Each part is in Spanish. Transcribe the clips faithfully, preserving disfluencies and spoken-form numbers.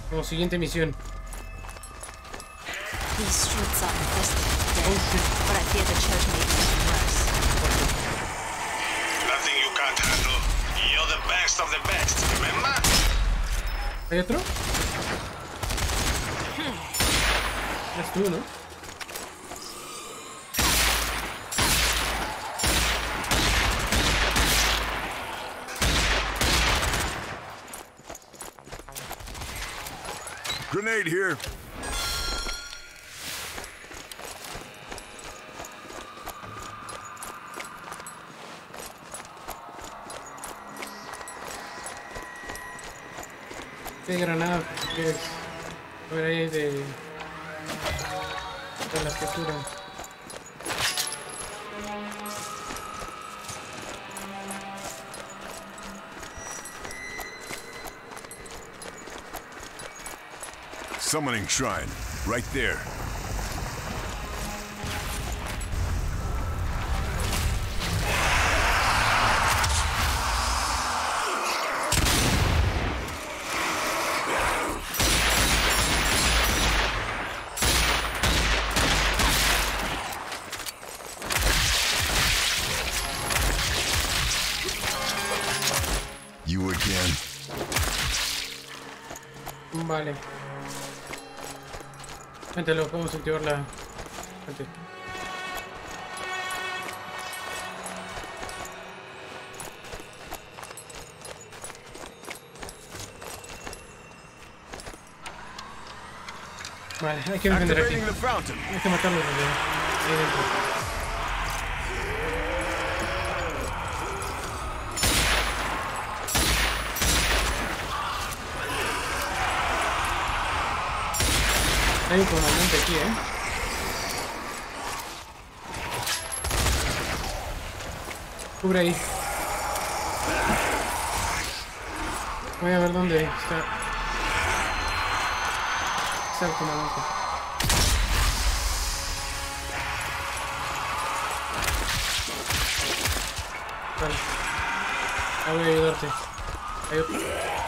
Como siguiente misión. These streets are infested with Oh dead, shit. but I fear the church may be even worse. Nothing you can't handle. You're the best of the best, remember? ¿Hay otro? Es tú, ¿no? Grenade here. ¿Qué granada quieres? A ver, ahí hay de... de las que curan. Summoning shrine. Right there. You again. Vale. Gente, lo podemos activar la... Gente. Vale, hay que defender aquí. Activating the fountain. Hay que matarlos desde ahí dentro. Hay un comandante aquí, eh. Cubre ahí. Voy a ver dónde está. Está el comandante. Vale. Ah, voy a ayudarte. Hay otro.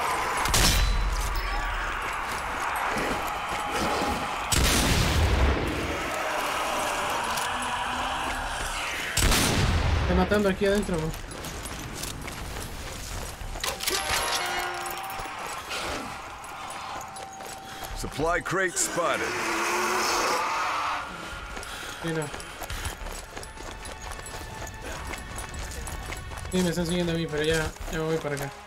Estoy matando aquí adentro, bro. Supply crate spotted. Mira. Sí, me están siguiendo a mí, pero ya, ya me voy para acá.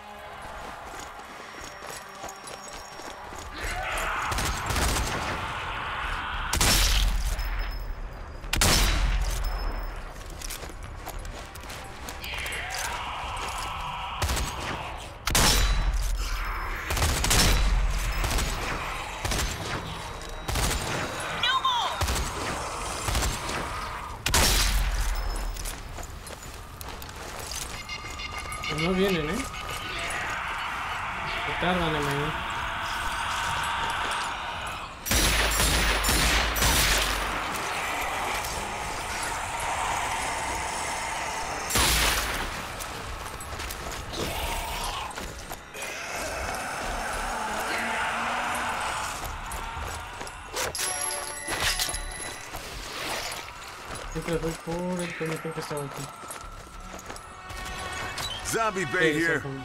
Pues no vienen, ¿eh? Se tardan en venir. Siempre voy por el camino que estaba aquí. Zombie bait Sí, here. exacto.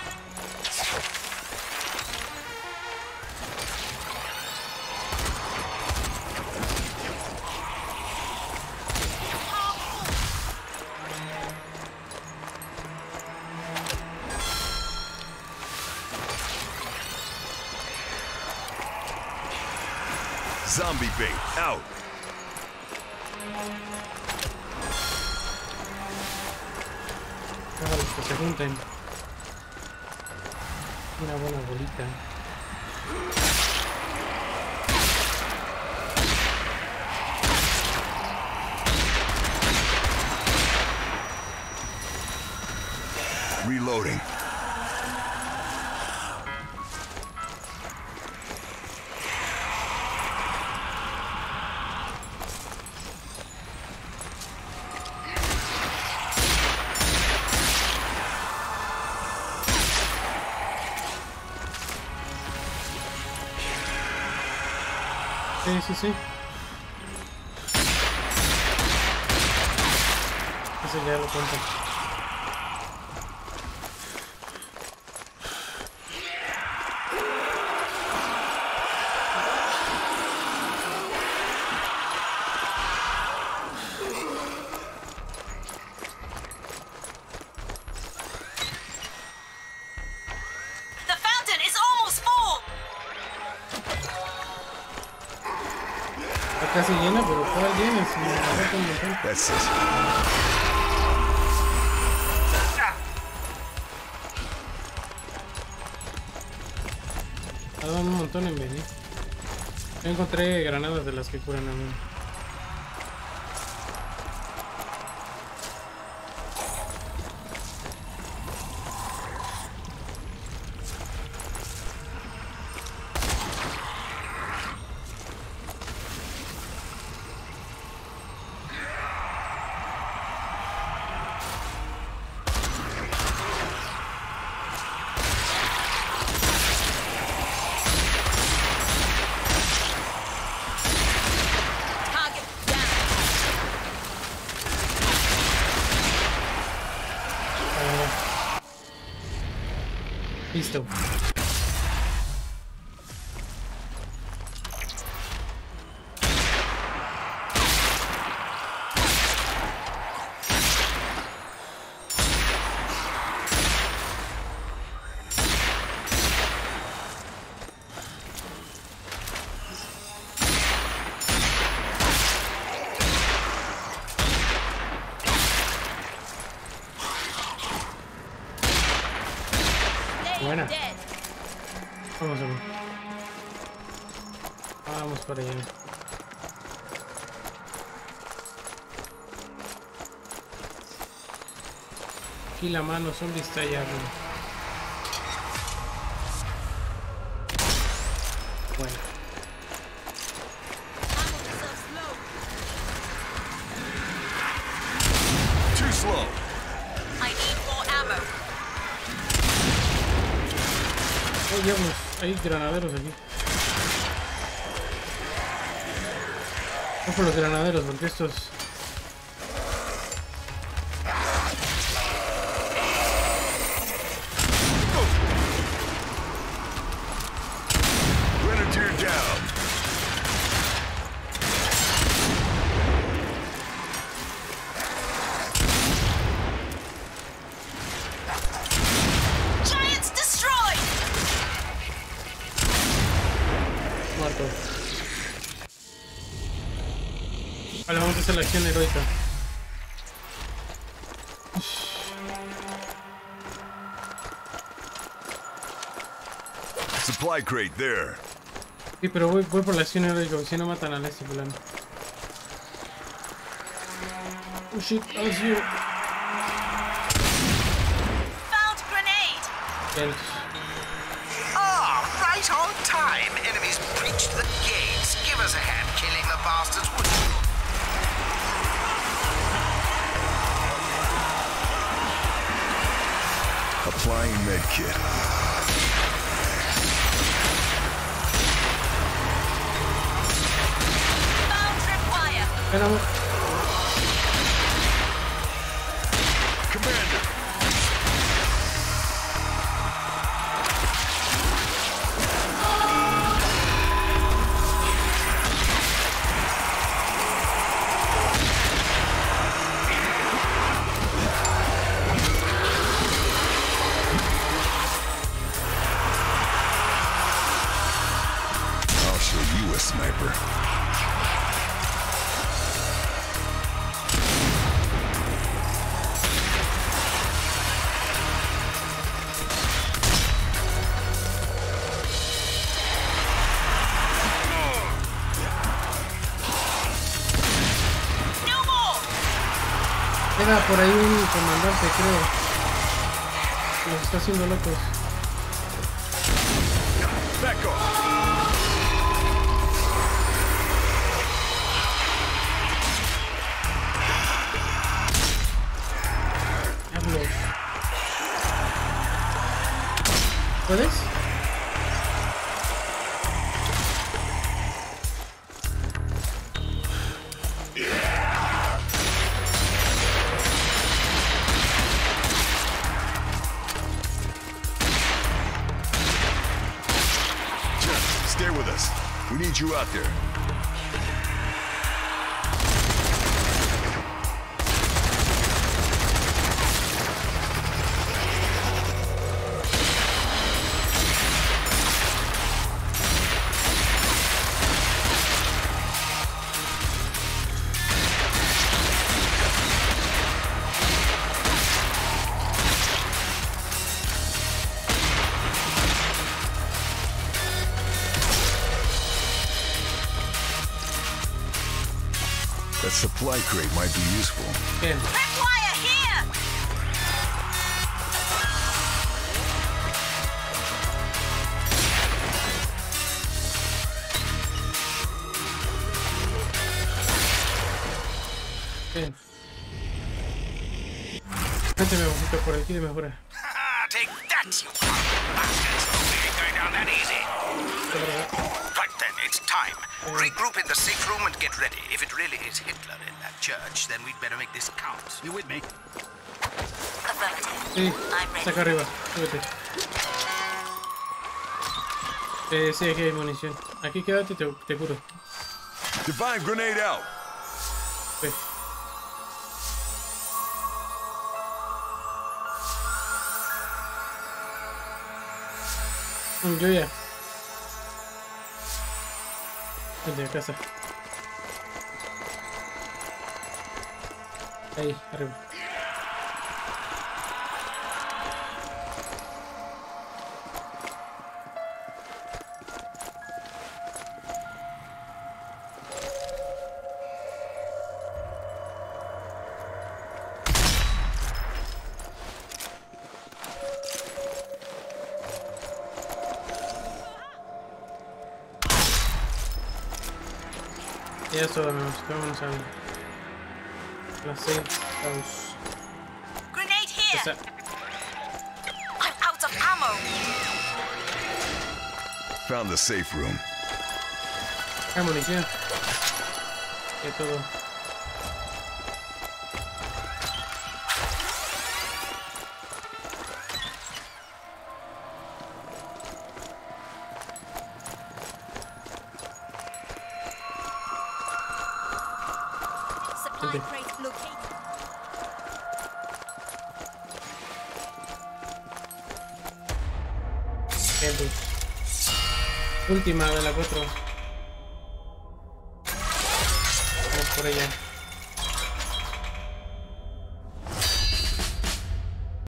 Zombie bait out. Hágalos que se junten. Una buena bolita. Reloading. Sí, sí, sí. Ese ya lo cuento. The fountain is almost full. Está casi llena, pero toda llena. Si me falta un montón. That's it. Tardan un montón en venir. Yo encontré granadas de las que curan a mí. Target down. Ah, listo. They Buena. are dead. Vamos a ver. Vamos para allá. Aquí la mano zombie está allá arriba. Bueno. Ammo reserves low. Too slow. I need more ammo. Oh, diablos, hay granaderos aquí. Ojo los granaderos, porque estos... Grenadier down. Giants destroyed. Muerto. Vale, vamos a hacer la acción heroica. Supply crate there. Sí, pero voy, voy por la acción heroica, porque si no matan a este fulano. Oh shit, oh shit. Found grenade. Bien. Ah, right on time. Enemies breached the gates. Give us a hand killing the bastards, would you? Applying medkit. Found tripwire. Espérame. Commander. I'll show you a sniper. No more. Queda por ahí un comandante, creo. Nos está haciendo locos. Back off. Diablos. ¿Puedes? Stay with us. We need you out there. That supply crate might be useful. Bien. Tripwire here! Bien. Méteme un poquito por aquí de mejora. Take that, you bastards! We ain't going down that easy. Right then, it's time. Regroup in the safe room and get ready. If it really is Hitler in that church, then we'd better make this count. You with me? Affirmative. Sí, I'm ready. saca arriba, súbete. Eh, sí, aquí hay munición. Aquí quédate, te, te curo. Divine grenade out. Sí. Mm, Yo ya. Vente a casa. Ahí, arriba. Y eso, amigos, vámonos a la safe house. Grenade here! Esa. I'm out of ammo! Found the safe room. Hay munición. Y todo. Supply crate located. Bien, pues. Última de la cuatro. Vamos por ella.